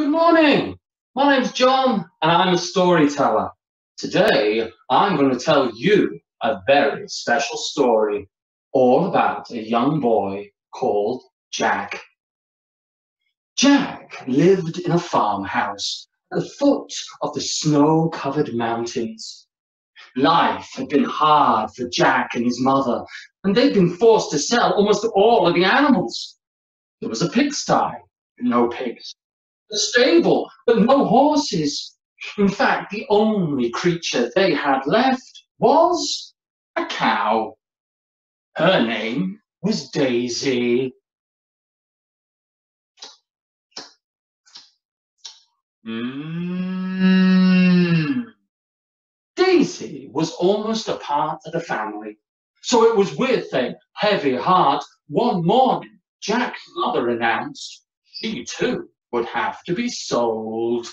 Good morning. My name's John and I'm a storyteller. Today I'm going to tell you a very special story all about a young boy called Jack. Jack lived in a farmhouse at the foot of the snow-covered mountains. Life had been hard for Jack and his mother, and they'd been forced to sell almost all of the animals. There was a pigsty, but no pigs. A stable, but no horses. In fact, the only creature they had left was a cow. Her name was Daisy. Daisy was almost a part of the family, so it was with a heavy heart one morning Jack's mother announced she too would have to be sold.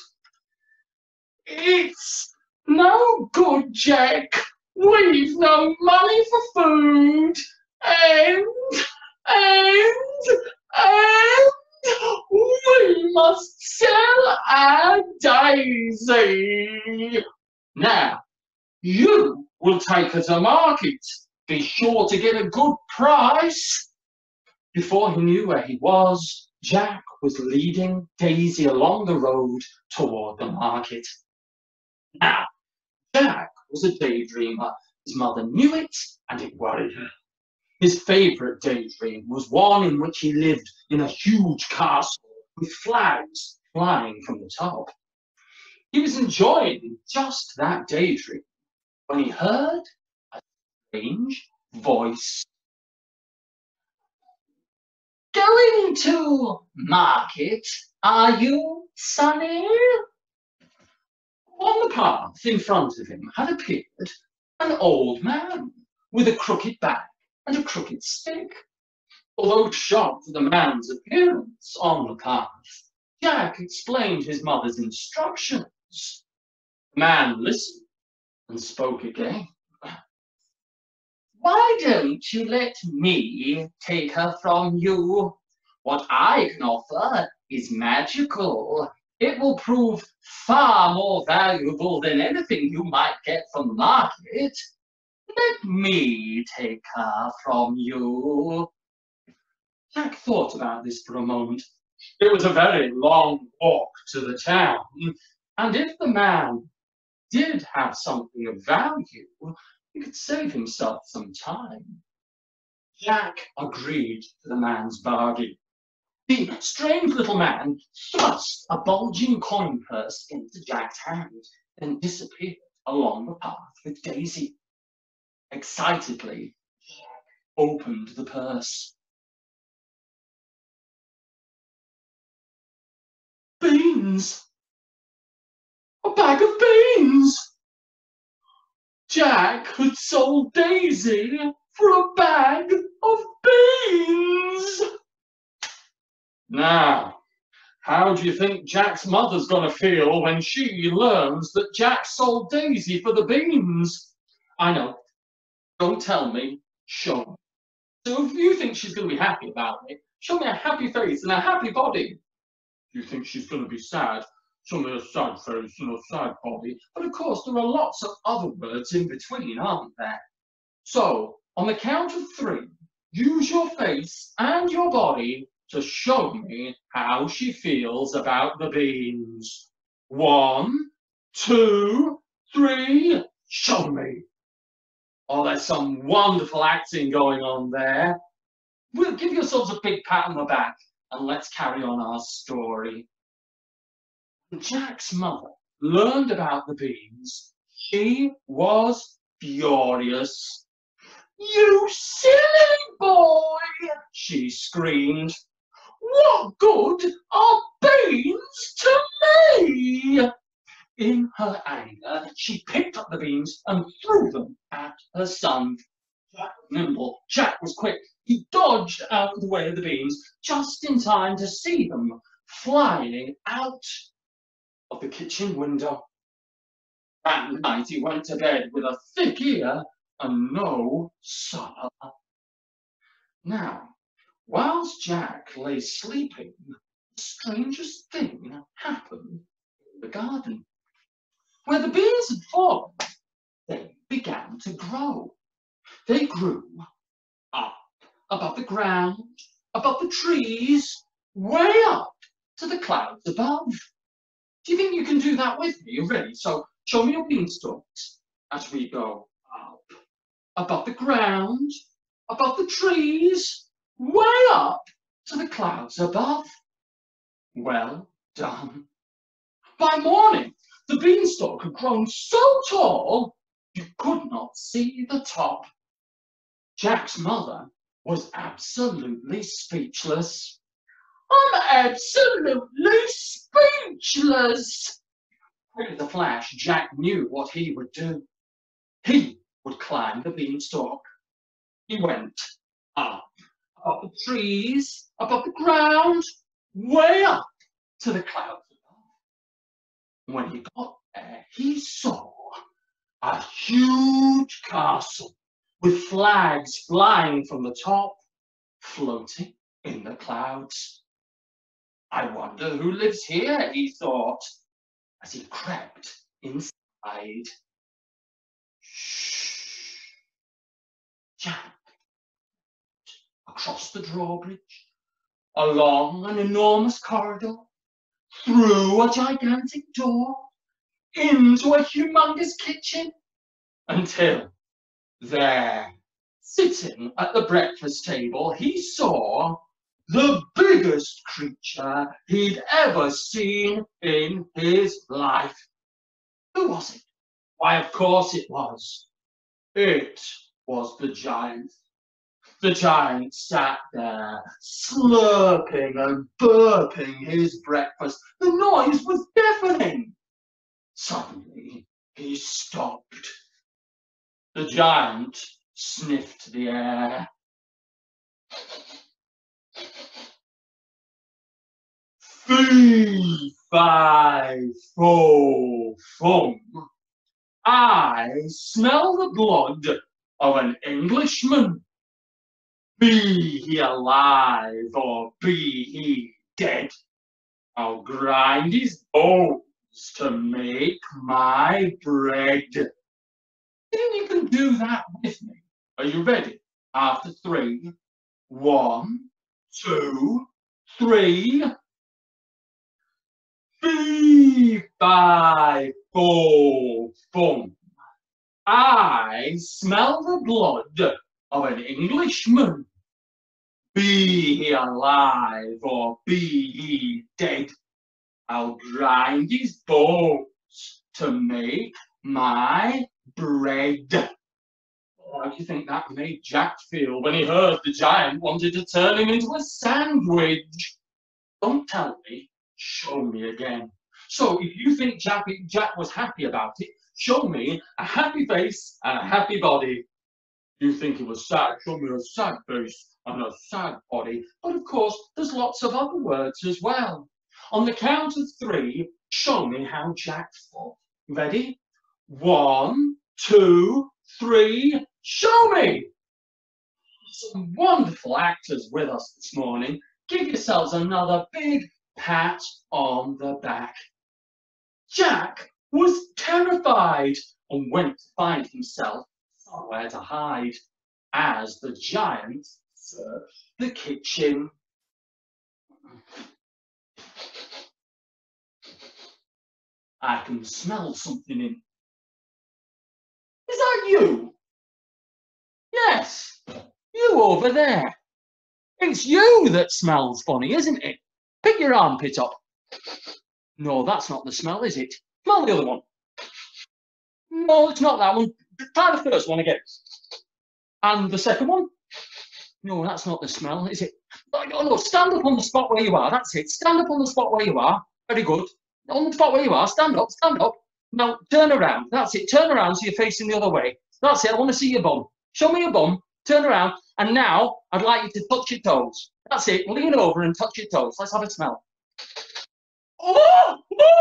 It's no good, Jack. We've no money for food, and we must sell our Daisy. Now, you will take her to market. Be sure to get a good price. Before he knew where he was, Jack was leading Daisy along the road toward the market. Now, Jack was a daydreamer. His mother knew it, and it worried her. His favourite daydream was one in which he lived in a huge castle with flags flying from the top. He was enjoying just that daydream when he heard a strange voice. Going to market, are you, Sonny? On the path in front of him had appeared an old man with a crooked back and a crooked stick. Although shocked at the man's appearance on the path, Jack explained his mother's instructions. The man listened and spoke again. Why don't you let me take her from you? What I can offer is magical. It will prove far more valuable than anything you might get from the market. Let me take her from you. Jack thought about this for a moment. It was a very long walk to the town, and if the man did have something of value, he could save himself some time. Jack agreed to the man's bargain. The strange little man thrust a bulging coin purse into Jack's hand and disappeared along the path with Daisy. Excitedly, Jack opened the purse. Beans! A bag of beans! Jack had sold Daisy for a bag of beans! Now, how do you think Jack's mother's gonna feel when she learns that Jack sold Daisy for the beans? I know. Don't tell me, show me. So if you think she's gonna be happy about it, show me a happy face and a happy body. If you think she's gonna be sad, show me a sad face and a sad body. But of course, there are lots of other words in between, aren't there? So, on the count of 3, use your face and your body to show me how she feels about the beans. 1, 2, 3, show me. Oh, there's some wonderful acting going on there. We'll give yourselves a big pat on the back and let's carry on our story. When Jack's mother learned about the beans, she was furious. You silly boy, she screamed. What good are beans to me? In her anger, she picked up the beans and threw them at her son. Jack was nimble. Jack was quick. He dodged out of the way of the beans just in time to see them flying out of the kitchen window. That night he went to bed with a thick ear and no supper. Now, whilst Jack lay sleeping, the strangest thing happened in the garden. Where the beans had fallen, they began to grow. They grew up above the ground, above the trees, way up to the clouds above. Do you think you can do that with me? You ready? So show me your beanstalks as we go up, above the ground, above the trees, way up to the clouds above. Well done. By morning, the beanstalk had grown so tall you could not see the top. Jack's mother was absolutely speechless. I'm absolutely speechless. Quick as a flash, Jack knew what he would do. He would climb the beanstalk. He went up, above the trees, above the ground, way up to the clouds above. When he got there, he saw a huge castle with flags flying from the top, floating in the clouds. I wonder who lives here, he thought, as he crept inside. Shh. Jack, across the drawbridge, along an enormous corridor, through a gigantic door, into a humongous kitchen, until there, sitting at the breakfast table, he saw the biggest creature he'd ever seen in his life. Who was it? Why, of course it was. It was the giant. The giant sat there, slurping and burping his breakfast. The noise was deafening. Suddenly, he stopped. The giant sniffed the air. Fee, fi, fo, fum. I smell the blood of an Englishman. Be he alive or be he dead, I'll grind his bones to make my bread. Think you can do that with me? Are you ready? After 3, 1, 2, 3. Fee, fi, fo, fum. I smell the blood of an Englishman. Be he alive or be he dead, I'll grind his bones to make my bread. How do you think that made Jack feel when he heard the giant wanted to turn him into a sandwich? Don't tell me, show me again. So if you think Jack was happy about it, show me a happy face and a happy body. You think it was sad, show me a sad face and a sad body. But of course, there's lots of other words as well. On the count of 3, show me how Jack thought. Ready? 1, 2, 3, show me! Some wonderful actors with us this morning. Give yourselves another big pat on the back. Jack was terrified and went to find himself somewhere to hide as the giant searched the kitchen. I can smell something in. Is that you? Yes, you over there. It's you that smells funny, isn't it? Pick your armpit up. No, that's not the smell, is it? Smell the other one. No, it's not that one. Try the first one again. And the second one? No, that's not the smell, is it? Oh, no, stand up on the spot where you are. That's it. Stand up on the spot where you are. Very good. On the spot where you are. Stand up, stand up. Now, turn around. That's it. Turn around so you're facing the other way. That's it. I want to see your bum. Show me your bum. Turn around. And now, I'd like you to touch your toes. That's it. Lean over and touch your toes. Let's have a smell. Oh,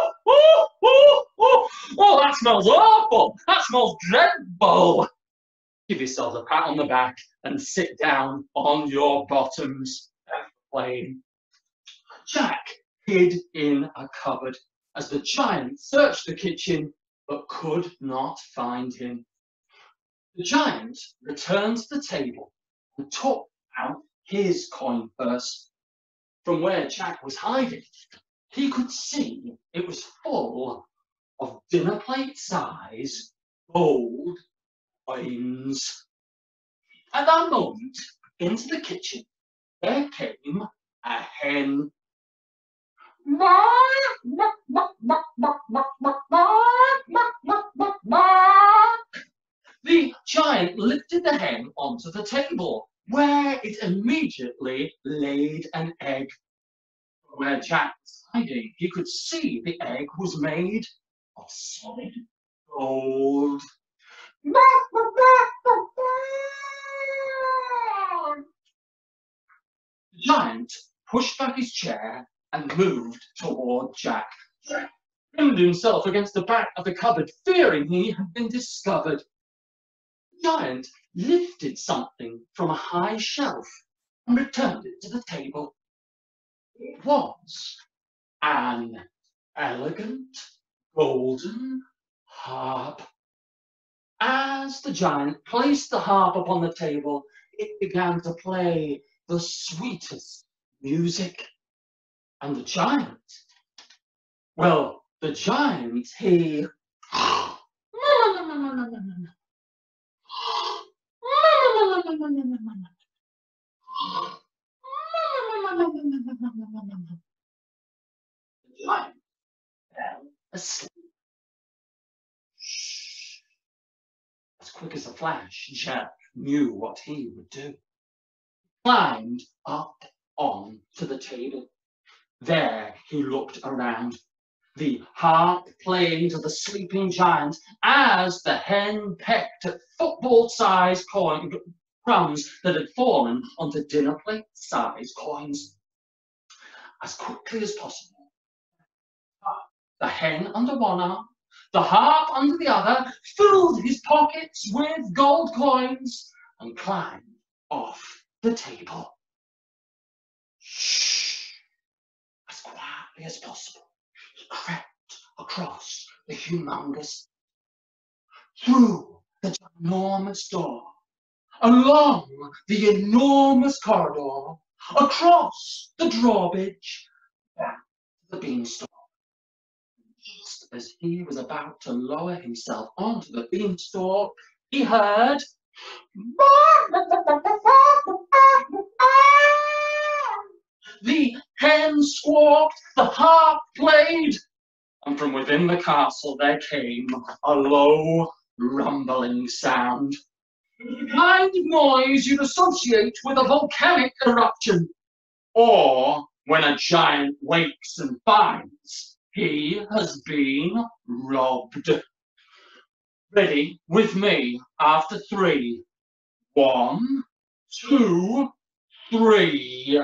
that smells awful. That smells dreadful. Give yourselves a pat on the back and sit down on your bottoms. Plain. Jack hid in a cupboard as the giant searched the kitchen but could not find him. The giant returned to the table and took out his coin purse. From where Jack was hiding, he could see it was full of dinner plate size gold coins. At that moment, into the kitchen, there came a hen. The giant lifted the hen onto the table, where it immediately laid an egg. Where Jack was hiding, he could see the egg was made of solid gold. The giant pushed back his chair and moved toward Jack. Jack pinned himself against the back of the cupboard, fearing he had been discovered. The giant lifted something from a high shelf and returned it to the table. It was an elegant golden harp. As the giant placed the harp upon the table, it began to play the sweetest music. And the giant, he the giant fell asleep. As quick as a flash, Jack knew what he would do. He climbed up onto the table. There he looked around, the harp playing to the sleeping giant as the hen pecked at football-sized crumbs that had fallen onto dinner plate-sized coins. As quickly as possible, the hen under one arm, the harp under the other, filled his pockets with gold coins and climbed off the table. Shh! As quietly as possible, he crept across the humongous, through the enormous door, along the enormous corridor, across the drawbridge, back to the beanstalk. Just as he was about to lower himself onto the beanstalk, he heard the hen squawked, the harp played, and from within the castle there came a low, rumbling sound. The kind of noise you'd associate with a volcanic eruption, or when a giant wakes and finds he has been robbed. Ready with me after 3. 1, 2, 3.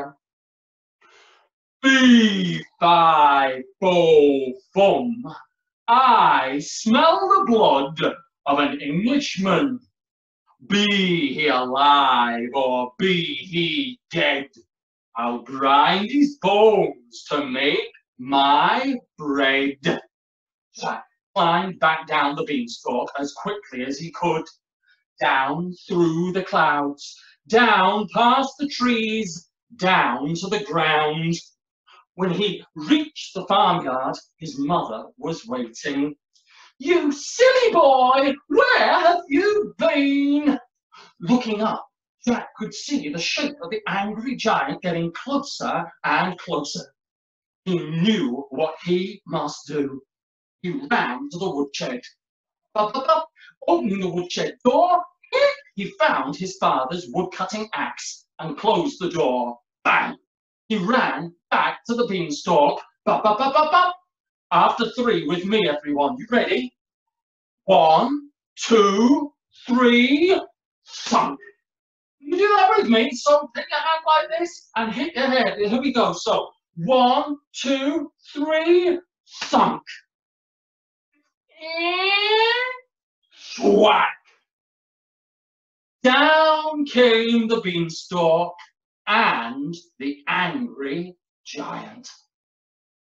Fee, fi, fo, fum. I smell the blood of an Englishman. Be he alive or be he dead, I'll grind his bones to make my bread. Jack climbed back down the beanstalk as quickly as he could, down through the clouds, down past the trees, down to the ground. When he reached the farmyard, his mother was waiting. "You silly boy, where have you been?" Looking up, Jack could see the shape of the angry giant getting closer and closer. He knew what he must do. He ran to the woodshed. Up, up, up. Opening the woodshed door, he found his father's wood-cutting axe and closed the door. Bang! He ran back to the beanstalk. Bop, bop, bop, bop, bop. After 3 with me, everyone. You ready? 1, 2, 3. Thunk. You do that with me. So take your hand like this and hit your head. Here we go. So 1, 2, 3. Thunk. Whack! Down came the beanstalk and the angry giant.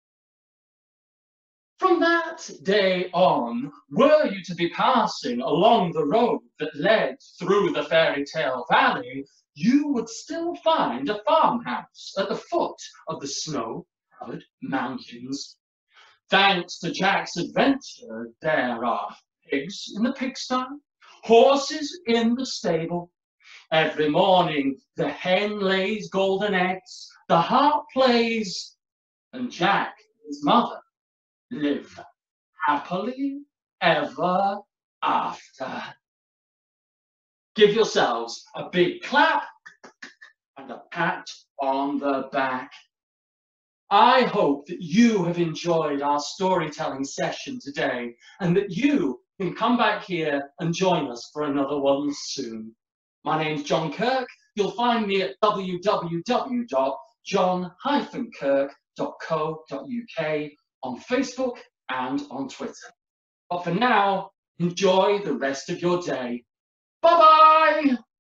From that day on, were you to be passing along the road that led through the fairy tale valley, you would still find a farmhouse at the foot of the snow-covered mountains. Thanks to Jack's adventure, there are pigs in the pigsty, horses in the stable. Every morning the hen lays golden eggs, the harp plays, and Jack, his mother, live happily ever after. Give yourselves a big clap and a pat on the back. I hope that you have enjoyed our storytelling session today and that you can come back here and join us for another one soon. My name's John Kirk. You'll find me at www.john-kirk.co.uk on Facebook and on Twitter. But for now, enjoy the rest of your day. Bye-bye!